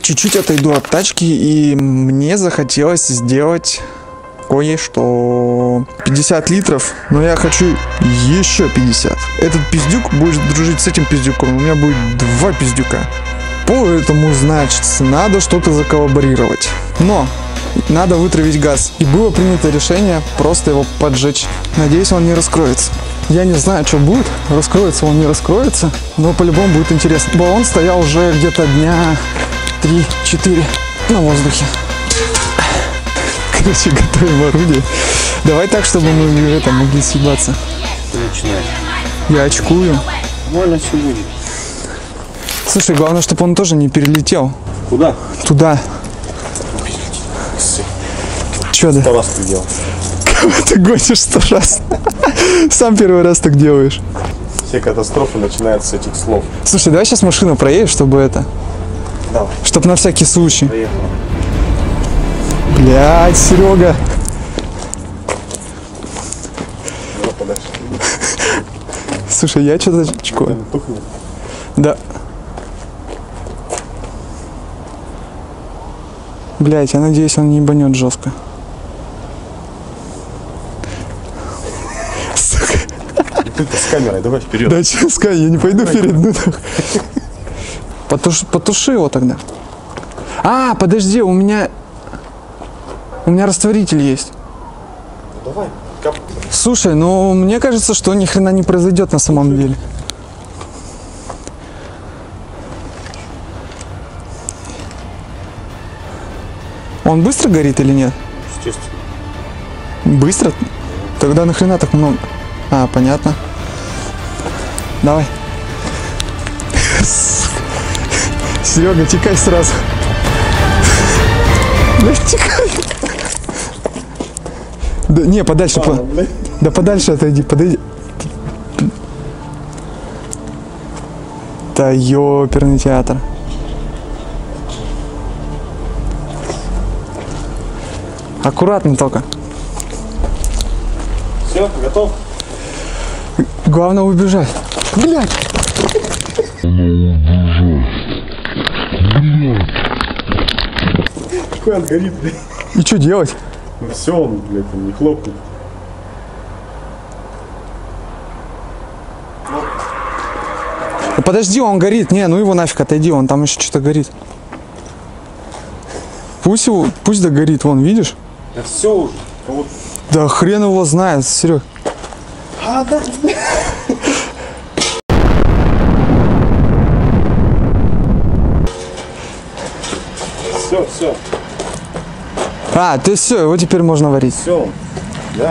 чуть-чуть отойду от тачки, и мне захотелось сделать кое-что. 50 литров, но я хочу еще 50. Этот пиздюк будет дружить с этим пиздюком, у меня будет 2 пиздюка. Поэтому, значит, надо что-то заколлаборировать. Но надо вытравить газ. И было принято решение просто его поджечь. Надеюсь, он не раскроется. Я не знаю, что будет, раскроется он, не раскроется, но по-любому будет интересно. Баллон стоял уже где-то дня 3-4 на воздухе. Короче, готовим орудие. Давай так, чтобы мы могли съебаться. Начинай. Я очкую. Больно все будет. Слушай, главное, чтобы он тоже не перелетел. Куда? Туда. Че да? 100 раз ты делал. Кого ты гонишь 100 раз? Сам первый раз так делаешь. Все катастрофы начинаются с этих слов. Слушай, давай сейчас машину проедешь, чтобы это... Давай. Чтоб на всякий случай. Поехали. Блядь, Серега. Ну, подальше. Слушай, я что-то очкую. Тухнет. Да. Блядь, я надеюсь, он не ебанет жестко. Сука. Ты с камерой, давай вперед. Да че, Скай, я не пойду вперед. Ну, потуши его тогда. А, подожди, у меня растворитель есть. Ну, давай. Кап. Слушай, ну мне кажется, что ни хрена не произойдет на самом деле. Он быстро горит или нет? Естественно. Быстро? Тогда нахрена так много? А, понятно. Давай. Серега, текай сразу. Да текай. Да не, подальше. Да подальше отойди, подойди. Да ёперный театр. Аккуратно только. Все, готов? Главное убежать. Блядь! Какой он горит, блядь. И что делать? Ну все, он, блядь, он не хлопнет. Да подожди, он горит. Не, ну его нафиг, отойди, он там еще что-то горит. Пусть догорит, вон, видишь? Да все уже. Вот. Да хрен его знает, Серег. А, да. Все. А, ты все, его теперь можно варить. Все. Да.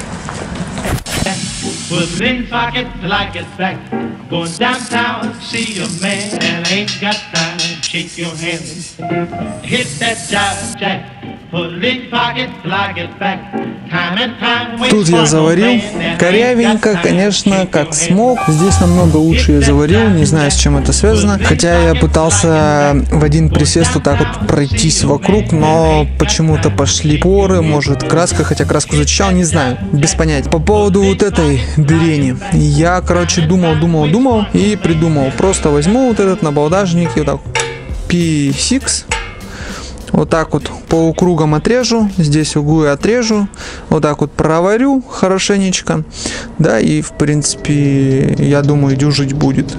Put it in pocket till I get back. Going downtown to see a man and I ain't got time to shake your hand. Hit that jive jack. Put it in pocket till I get back. Time and time. Тут я заварил. Корявенько, конечно, как смог. Здесь намного лучше я заварил. Не знаю, с чем это связано. Хотя я пытался в один присест вот так вот пройтись вокруг, но почему-то пошли поры, может краска, хотя краску зачищал, не знаю, без понятия. По поводу вот этой дырени. Я, короче, думал и придумал. Просто возьму вот этот набалдажник и вот так P6. Вот так вот полукругом отрежу, здесь углы отрежу, вот так вот проварю хорошенечко, да, и в принципе, я думаю, дюжить будет.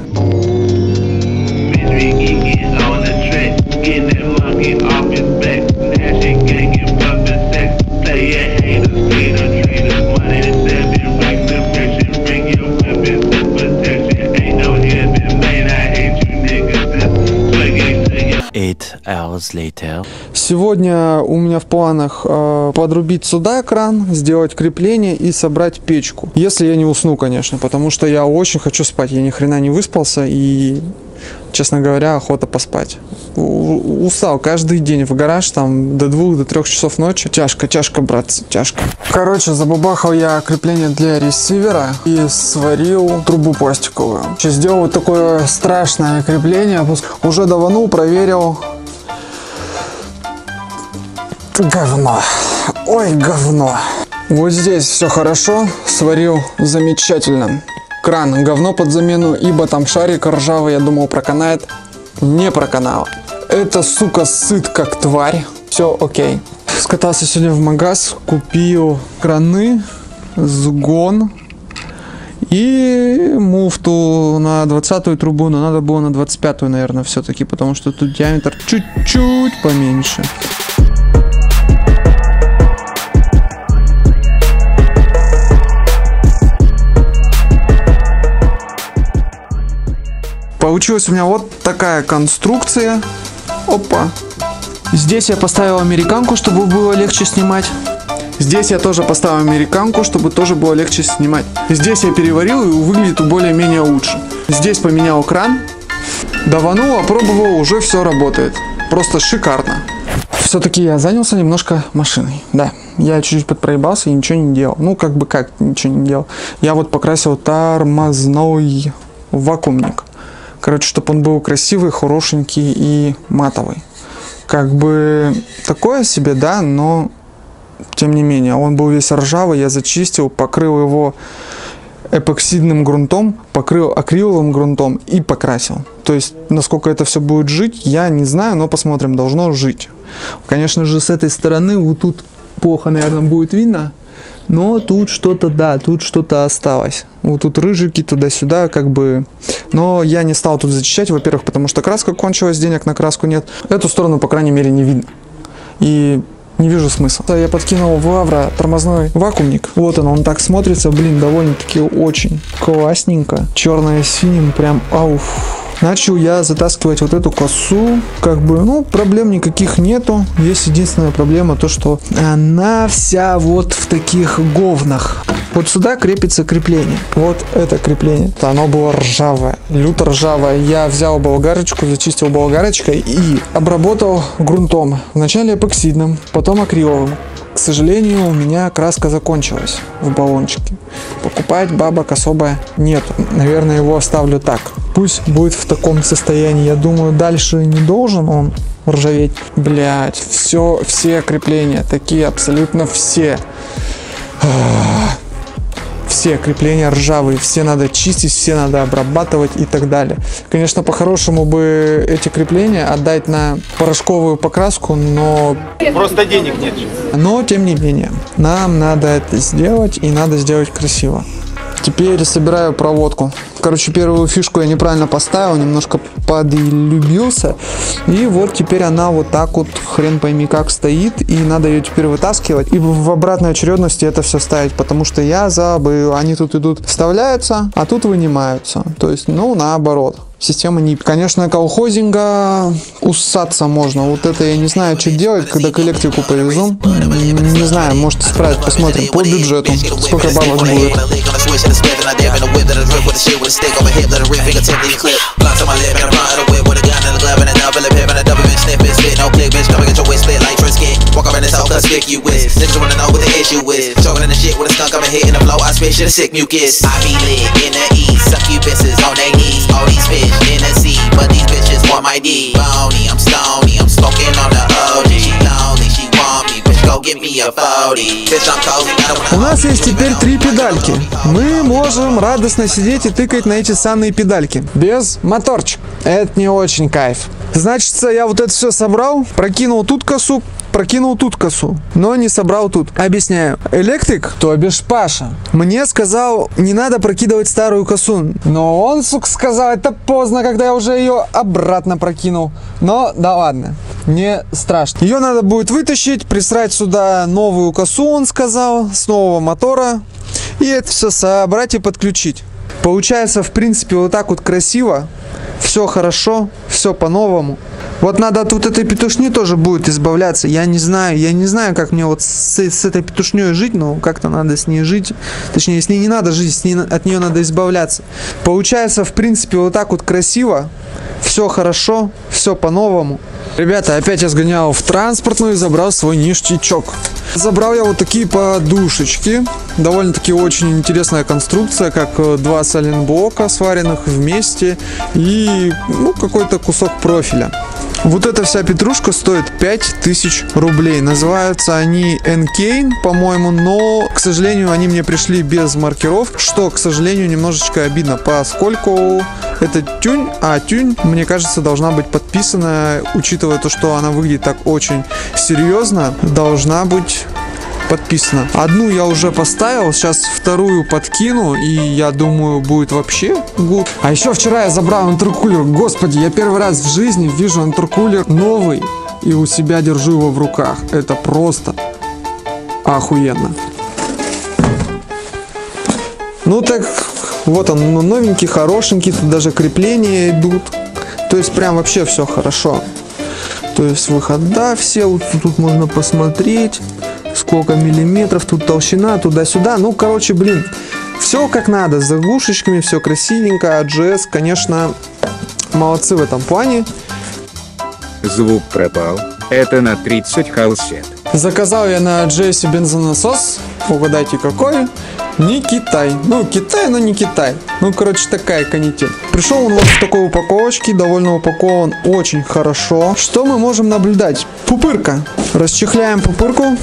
Сегодня у меня в планах подрубить сюда кран, сделать крепление и собрать печку. Если я не усну, конечно, потому что я очень хочу спать. Я ни хрена не выспался и, честно говоря, охота поспать. Устал каждый день в гараж, там до 2-3 часов ночи. Тяжко, братцы, тяжко. Короче, забабахал я крепление для ресивера и сварил трубу пластиковую. Сейчас сделал вот такое страшное крепление. Уже даванул, проверил. Говно. Ой, говно. Вот здесь все хорошо. Сварил замечательно. Кран говно под замену, ибо там шарик ржавый, я думал, проканает. Не проканал. Это, сука, сыт как тварь. Все окей. Скатался сегодня в магаз, купил краны, сгон и муфту на 20-ю трубу, но надо было на 25-ю, наверное, все-таки, потому что тут диаметр чуть-чуть поменьше. Получилась у меня вот такая конструкция. Опа. Здесь я поставил американку, чтобы было легче снимать. Здесь я тоже поставил американку, чтобы тоже было легче снимать. Здесь я переварил, и выглядит более-менее лучше. Здесь поменял кран. Даванул, опробовал, уже все работает. Просто шикарно. Все-таки я занялся немножко машиной. Да, я чуть-чуть подпроебался и ничего не делал. Ну, как ничего не делал. Я вот покрасил тормозной вакуумник. Короче, чтобы он был красивый, хорошенький и матовый. Как бы такое себе, да, но тем не менее. Он был весь ржавый, я зачистил, покрыл его эпоксидным грунтом, покрыл акриловым грунтом и покрасил. То есть, насколько это все будет жить, я не знаю, но посмотрим, должно жить. Конечно же, с этой стороны вот тут плохо, наверное, будет видно. Но тут что-то, да, тут что-то осталось. Вот тут рыжики туда-сюда, как бы. Но я не стал тут зачищать, во-первых, потому что краска кончилась, денег на краску нет. Эту сторону, по крайней мере, не видно. И не вижу смысла. Я подкинул в Лавра тормозной вакуумник. Вот он так смотрится, блин, довольно-таки очень классненько. Черное с синим, прям ауф. Начал я затаскивать вот эту косу, как бы, ну, проблем никаких нету. Есть единственная проблема, то, что она вся вот в таких говнах. Вот сюда крепится крепление. Вот это крепление. Оно было ржавое, люто ржавое. Я взял болгарочку, зачистил болгарочкой и обработал грунтом. Вначале эпоксидным, потом акриловым. К сожалению, у меня краска закончилась в баллончике. Покупать бабок особо нет. Наверное, его оставлю так. Пусть будет в таком состоянии. Я думаю, дальше не должен он ржаветь. Блять, все крепления, такие абсолютно все. Все крепления ржавые, все надо чистить, все надо обрабатывать и так далее. Конечно, по-хорошему бы эти крепления отдать на порошковую покраску, но... Просто денег нет. Но, тем не менее, нам надо это сделать, и надо сделать красиво. Теперь собираю проводку. Короче, первую фишку я неправильно поставил, немножко подлюбился. И вот теперь она вот так вот, хрен пойми как, стоит. И надо ее теперь вытаскивать. И в обратной очередности это все ставить, потому что я забыл. Они тут идут, вставляются, а тут вынимаются. То есть, ну, наоборот. Система не... Конечно, колхозинга уссаться можно. Вот это я не знаю, что делать, когда к электрику повезу. Не знаю, может исправить, посмотрим по бюджету. Сколько бабок будет. But these bitches want my D. Boney, I'm stony, I'm smoking on the OG. She lonely, she want me, bitch, go get me a 40. Bitch, I'm cozy. У нас есть теперь 3 педальки. Мы можем радостно сидеть и тыкать на эти самые педальки. Без моторчика. Это не очень кайф. Значит, я вот это все собрал, прокинул тут косу, прокинул тут косу, но не собрал тут. Объясняю. Электрик, то бишь Паша, мне сказал, не надо прокидывать старую косу. Но он, сука, сказал, это поздно, когда я уже ее обратно прокинул. Но, да ладно, не страшно. Ее надо будет вытащить, присрать сюда новую косу, он сказал, с нового мотора. И это все собрать и подключить. Получается, в принципе, вот так вот красиво. Все хорошо, все по-новому. Вот надо от вот этой петушни тоже будет избавляться. Я не знаю, как мне вот с этой петушней жить, но как-то надо с ней жить. Точнее, с ней не надо жить, от нее надо избавляться. Получается, в принципе, вот так вот красиво. Все хорошо, все по-новому. Ребята, опять я сгонял в транспортную и забрал свой ништячок. Забрал я вот такие подушечки. Довольно-таки очень интересная конструкция, как 2 сайлентблока, сваренных вместе, и ну, какой-то кусок профиля. Вот эта вся петрушка стоит 5000 рублей. Называются они Enkane, по-моему, но, к сожалению, они мне пришли без маркировки, что, к сожалению, немножечко обидно, поскольку это тюнь, а тюнь, мне кажется, должна быть подписана, учитывая то, что она выглядит так очень серьезно, должна быть подписано. Одну я уже поставил, сейчас вторую подкину, и я думаю, будет вообще гуд. А еще вчера я забрал интеркулер. Господи, я первый раз в жизни вижу интеркулер новый и у себя держу его в руках. Это просто охуенно. Ну так, вот он новенький, хорошенький, тут даже крепления идут. То есть прям вообще все хорошо. То есть выхода все, вот тут можно посмотреть. Сколько миллиметров, тут толщина, туда-сюда. Ну, короче, блин, все как надо, с заглушечками, все красивенько. AGS, конечно, молодцы в этом плане. Звук пропал. Это на 30 халсет. Заказал я на AGS бензонасос. Угадайте, какой? Не Китай. Ну, Китай, но не Китай. Ну, короче, такая канитель. Пришел он вот в такой упаковочке, довольно упакован очень хорошо. Что мы можем наблюдать? Пупырка. Расчехляем пупырку.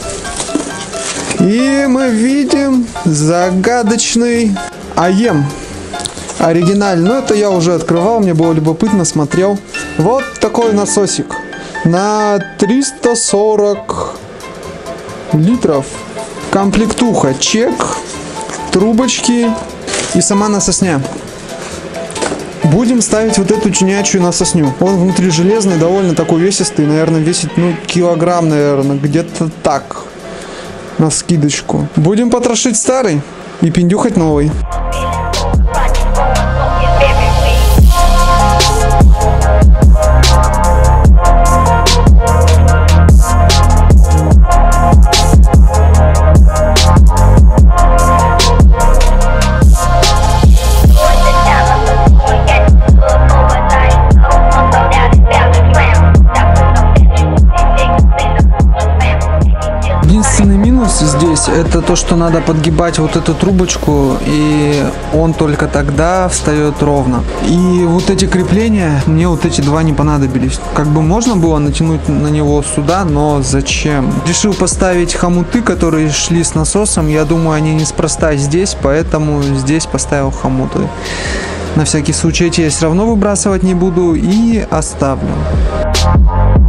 И мы видим загадочный АЕМ. Оригинальный. Но это я уже открывал, мне было любопытно, смотрел. Вот такой насосик. На 340 литров. Комплектуха, чек, трубочки и сама насосня. Будем ставить вот эту чинячую насосню. Он внутри железный, довольно такой увесистый, наверное, весит, ну, килограмм, наверное, где-то так, на скидочку. Будем потрошить старый и пиндюхать новый. Единственный минус здесь это то, что надо подгибать вот эту трубочку, и он только тогда встает ровно. И вот эти крепления, мне вот эти два не понадобились. Как бы можно было натянуть на него сюда, но зачем? Решил поставить хомуты, которые шли с насосом. Я думаю, они неспроста здесь, поэтому здесь поставил хомуты. На всякий случай эти я все равно выбрасывать не буду и оставлю.